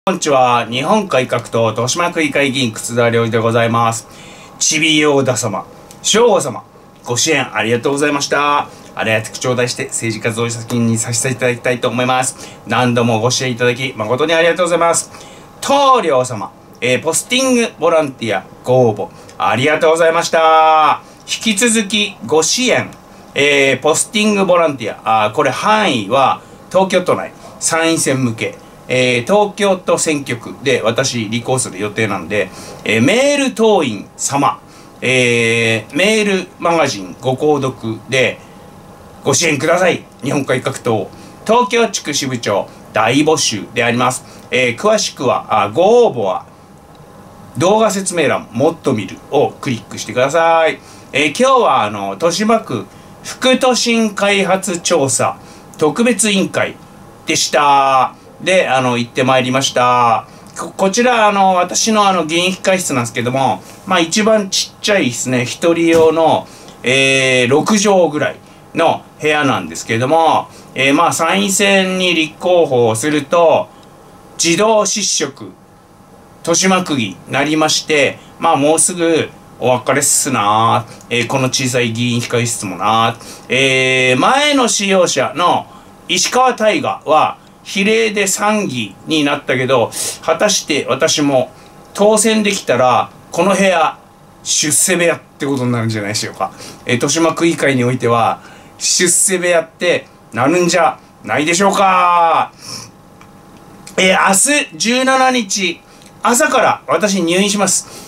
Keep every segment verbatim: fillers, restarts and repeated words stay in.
こんにちは。日本改革党豊島区議会議員楠田良一でございます。ちびようだ様、翔吾様、ご支援ありがとうございました。あれやつ頂戴して政治活動先にさせていただきたいと思います。何度もご支援いただき誠にありがとうございます。棟梁様、えー、ポスティングボランティアご応募ありがとうございました。引き続きご支援、えー、ポスティングボランティア、あこれ範囲は東京都内参院選向け、えー、東京都選挙区で私立候補する予定なんで、えー、メール党員様、えー、メールマガジンご購読でご支援ください。日本改革党東京地区支部長大募集であります。えー、詳しくはあご応募は動画説明欄もっと見るをクリックしてください。えー、今日はあの豊島区副都心開発調査特別委員会でしたであの行ってまいりました。 こ, こちらあの私のあの議員控室なんですけども、まあ一番ちっちゃいですね、一人用の、えー、ろく畳ぐらいの部屋なんですけれども、えー、まあ参院選に立候補をすると自動失職豊島区議になりまして、まあもうすぐお別れっすなー、えー、この小さい議員控室もなー、えー、前の使用者の石川大我は比例でさんぎになったけど、果たして私も当選できたらこの部屋出世部屋ってことになるんじゃないでしょうか。えー、豊島区議会においては出世部屋ってなるんじゃないでしょうか。えー、明日じゅうしちにち朝から私入院します。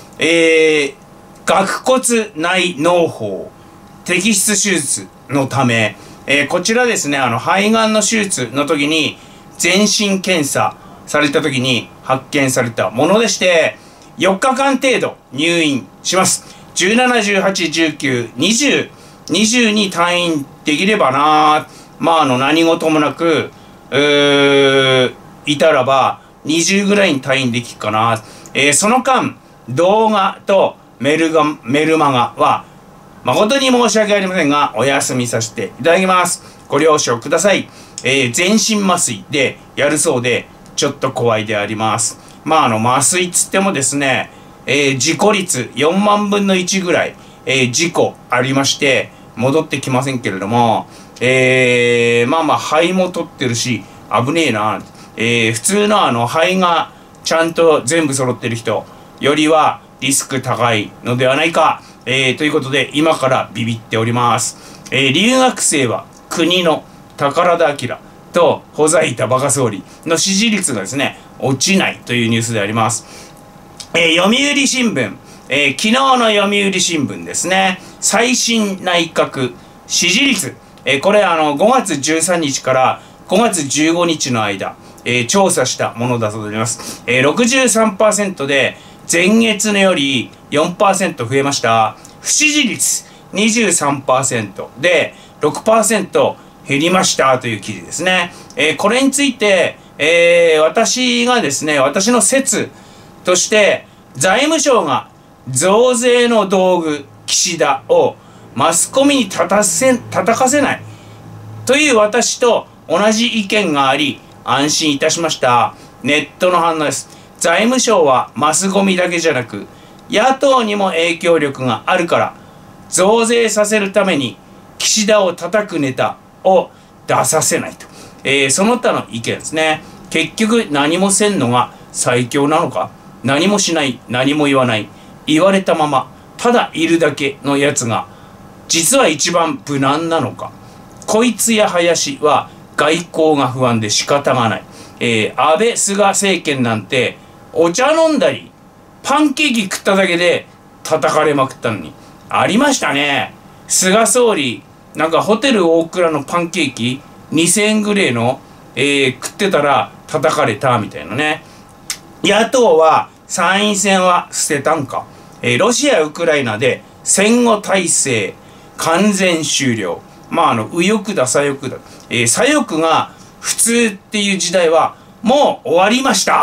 えー、顎骨内嚢胞摘出手術のため、えー、こちらですね、あの肺がんの手術の時に全身検査された時に発見されたものでして、よっかかん程度入院します。じゅうなな、じゅうはち、じゅうきゅう、にじゅう、にじゅうに退院できればな。まああの何事もなくうーいたらばにじゅうぐらいに退院できるかな。えー、その間動画とメルガメルマガは誠に申し訳ありませんがお休みさせていただきます。ご了承ください。えー、全身麻酔でやるそうでちょっと怖いであります。まああの麻酔っつってもですね、えー、事故率よんまんぶんのいちぐらい、えー、事故ありまして戻ってきませんけれども、えー、まあまあ肺も取ってるし危ねえな。えー、普通のあの肺がちゃんと全部揃ってる人よりはリスク高いのではないか、えー、ということで今からビビっております。えー、留学生は国の宝田明とほざいたバカ総理の支持率がですね落ちないというニュースであります。えー、読売新聞、えー、昨日の読売新聞ですね、最新内閣支持率、えー、これあのごがつじゅうさんにちからごがつじゅうごにちの間、えー、調査したものだそうであります。えー、ろくじゅうさんパーセント で前月のより よんパーセント 増えました。不支持率 にじゅうさんパーセント で ろくパーセント 減りましたという記事ですね。えー、これについて、えー、私がですね、私の説として財務省が増税の道具岸田をマスコミに立たせ叩かせないという私と同じ意見があり安心いたしました。ネットの反応です。財務省はマスゴミだけじゃなく野党にも影響力があるから増税させるために岸田を叩くネタを出させないと、えー、その他の意見ですね。結局何もせんのが最強なのか、何もしない何も言わない言われたままただいるだけのやつが実は一番無難なのか、こいつや林は外交が不安で仕方がない、えー、安倍菅政権なんてお茶飲んだりパンケーキ食っただけで叩かれまくったのにありましたね。菅総理なんかホテル大倉のパンケーキにせんえんぐらいの、えー、食ってたら叩かれたみたいなね。野党は参院選は捨てたんか、えー、ロシアウクライナで戦後体制完全終了、まああの右翼だ左翼だ、えー、左翼が普通っていう時代はもう終わりました。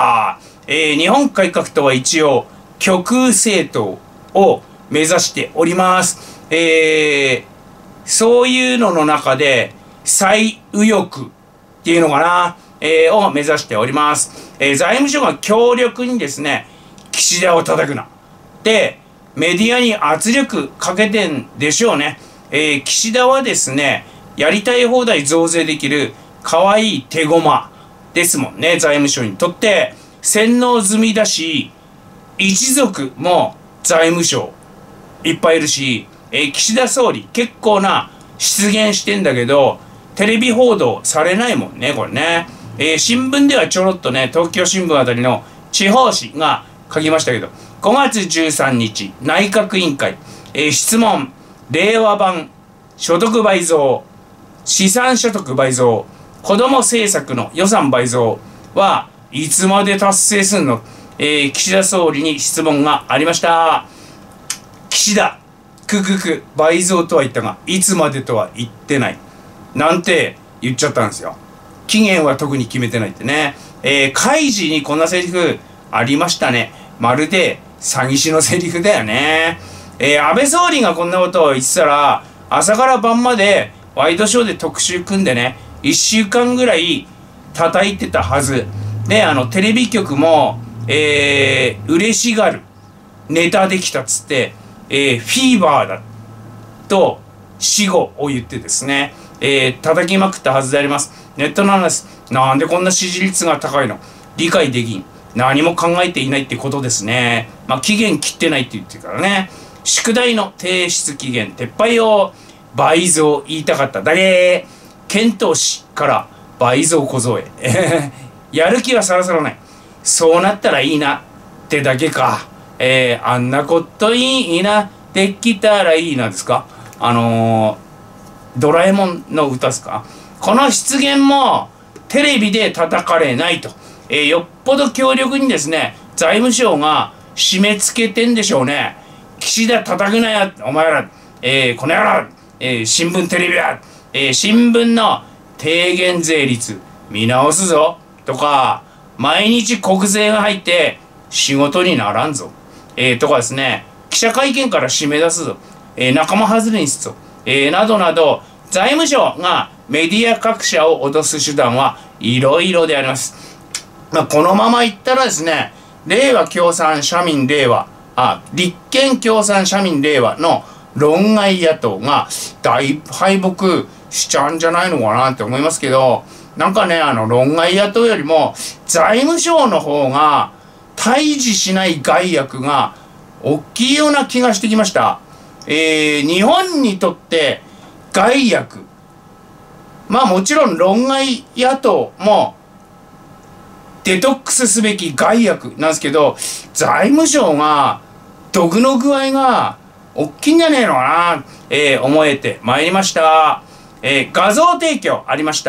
えー、日本改革党は一応極右政党を目指しております。えー、そういうのの中で最右翼っていうのかな、えー、を目指しております。 えー、財務省が強力にですね、岸田を叩くな。で、メディアに圧力かけてんでしょうね。えー、岸田はですね、やりたい放題増税できる可愛い手駒ですもんね、財務省にとって。洗脳済みだし、一族も財務省いっぱいいるし、えー、岸田総理結構な失言してんだけど、テレビ報道されないもんね、これね。えー、新聞ではちょろっとね、東京新聞あたりの地方紙が書きましたけど、ごがつじゅうさんにち、内閣委員会、えー、質問、令和版、所得倍増、資産所得倍増、子ども政策の予算倍増はいつまで達成すんの、えー、岸田総理に質問がありました。岸田、くくく、倍増とは言ったが、いつまでとは言ってない。なんて言っちゃったんですよ。期限は特に決めてないってね。えー、開示にこんなセリフありましたね。まるで詐欺師のセリフだよね。えー、安倍総理がこんなことを言ってたら、朝から晩までワイドショーで特集組んでね、いっしゅうかんぐらい叩いてたはず。で、あの、テレビ局も、えー、嬉しがる。ネタできたっつって、えー、フィーバーだ。と、死後を言ってですね、えー、叩きまくったはずであります。ネットの話、なんでこんな支持率が高いの？理解できん。何も考えていないってことですね。まあ、期限切ってないって言ってるからね。宿題の提出期限撤廃を倍増言いたかっただけ。検討しから倍増小僧へ。やる気はさらさらない。そうなったらいいなってだけか。えー、あんなこといいな。できたらいいなですか？あのー、ドラえもんの歌ですか？この失言もテレビで叩かれないと。えー、よっぽど強力にですね、財務省が締め付けてんでしょうね。岸田叩くなよ、お前ら、えー、この野郎、えー、新聞テレビや、えー、新聞の低減税率見直すぞとか、毎日国税が入って仕事にならんぞ、えー、とかですね、記者会見から締め出すぞ、えー、仲間外れにすぞ、えー、などなど、財務省がメディア各社を脅す手段はいろいろであります。まあ、このままいったらですね、令和共産社民令和、あ、立憲共産社民令和の論外野党が大敗北しちゃうんじゃないのかなって思いますけど、なんかね、あの論外野党よりも財務省の方が対峙しない害悪が大きいような気がしてきました。えー、日本にとって害悪、まあもちろん論外野党もデトックスすべき害悪なんですけど、財務省が毒の具合が大きいんじゃねえのかな、えー、思えてまいりました。えー、画像提供ありました。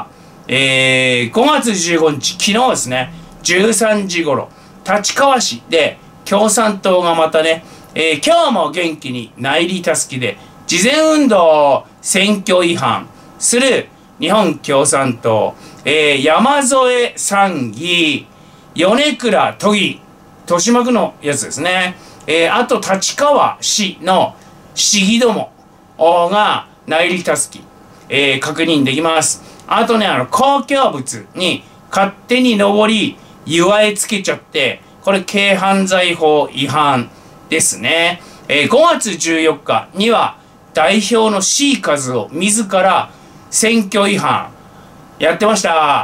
えー、ごがつじゅうごにち、昨日ですね、じゅうさんじごろ、立川市で共産党がまたね、えー、今日も元気に内裏たすきで、事前運動選挙違反する日本共産党、えー、山添参議、米倉都議、豊島区のやつですね。えー、あと立川市の市議どもが内裏たすき、えー、確認できます。あとね、あの公共物に勝手に上り祝いつけちゃって、これ軽犯罪法違反ですね。えー、ごがつじゅうよっかには代表の C 数を自ら選挙違反やってました。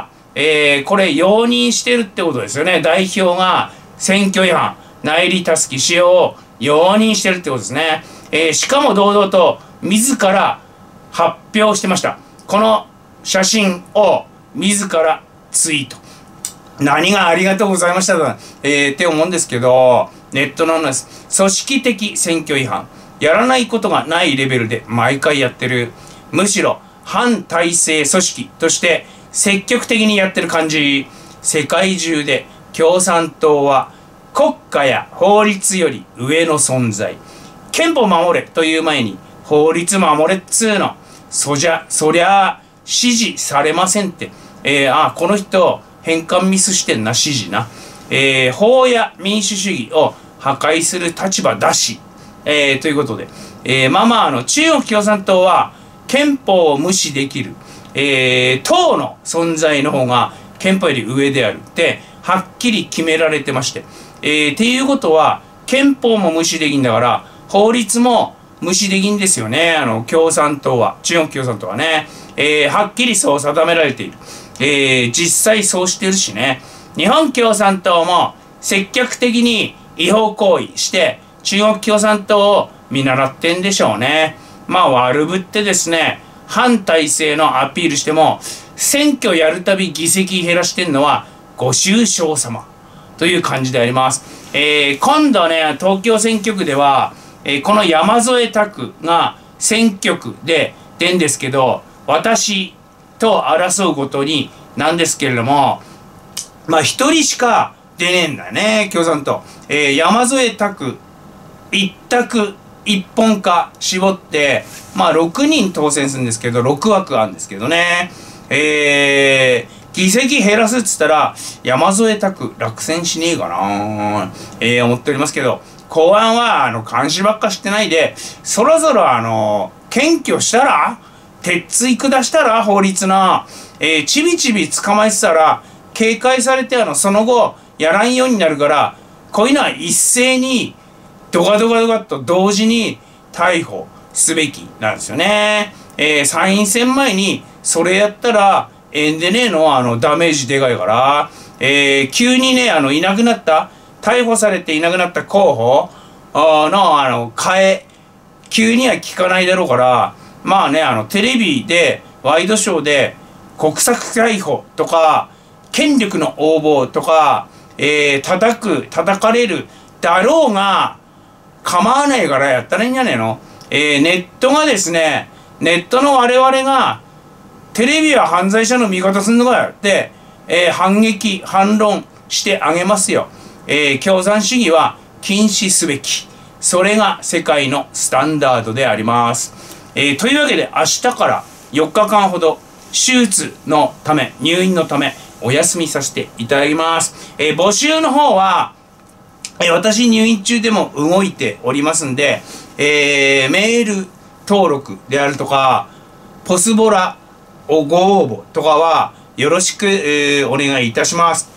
えー、これ容認してるってことですよね。代表が選挙違反、内裏たすき使用を容認してるってことですね。えー、しかも堂々と自ら発表してました。この写真を自らツイート。何がありがとうございましたか、えー、って思うんですけど、ネットの話、組織的選挙違反。やらないことがないレベルで毎回やってる。むしろ反体制組織として積極的にやってる感じ。世界中で共産党は国家や法律より上の存在。憲法守れという前に法律守れっつーの。そじゃ、そりゃあ支持されませんって。えー、あ、この人変換ミスしてんな、支持な。えー、法や民主主義を破壊する立場だし。えー、ということで、えー、まあまあ、あの、中国共産党は憲法を無視できる、えー、党の存在の方が憲法より上であるってはっきり決められてまして。えー、っていうことは、憲法も無視できんだから、法律も無視できんですよね。あの、共産党は。中国共産党はね。えー、はっきりそう定められている。えー、実際そうしてるしね。日本共産党も積極的に違法行為して、中国共産党を見習ってんでしょうね。まあ悪ぶってですね、反体制のアピールしても、選挙やるたび議席減らしてんのはご愁傷様という感じであります。えー、今度ね、東京選挙区では、えー、この山添拓が選挙区で出んですけど、私と争うことになんですけれども、まあ一人しか出ねえんだよね、共産党。えー、山添拓一択一本化絞って、まあろくにん当選するんですけど、ろくわくあるんですけどね。えー、議席減らすっつったら、山添拓落選しねえかなえー、思っておりますけど、公安は、あの、監視ばっかしてないで、そろそろあの、検挙したら、鉄槌下したら、法律な、えー、ちびちび捕まえてたら、警戒されて、あの、その後、やらんようになるから、こういうのは一斉に、ドカドカドカと同時に逮捕すべきなんですよね。えー、参院選前にそれやったらええんでねえの、あのダメージでかいから、えー、急にね、あのいなくなった、逮捕されていなくなった候補のあの替え、急には効かないだろうから、まあね、あのテレビでワイドショーで国策逮捕とか権力の横暴とか、えー、叩く叩かれるだろうが構わないからやったらいいんじゃねえの。えー、ネットがですね、ネットの我々が、テレビは犯罪者の味方すんのかよって、えー、反撃、反論してあげますよ。えー、共産主義は禁止すべき。それが世界のスタンダードであります。えー、というわけで明日からよっかかんほど、手術のため、入院のため、お休みさせていただきます。えー、募集の方は、私入院中でも動いておりますんで、えー、メール登録であるとか、ポスボラをご応募とかはよろしく、えー、お願いいたします。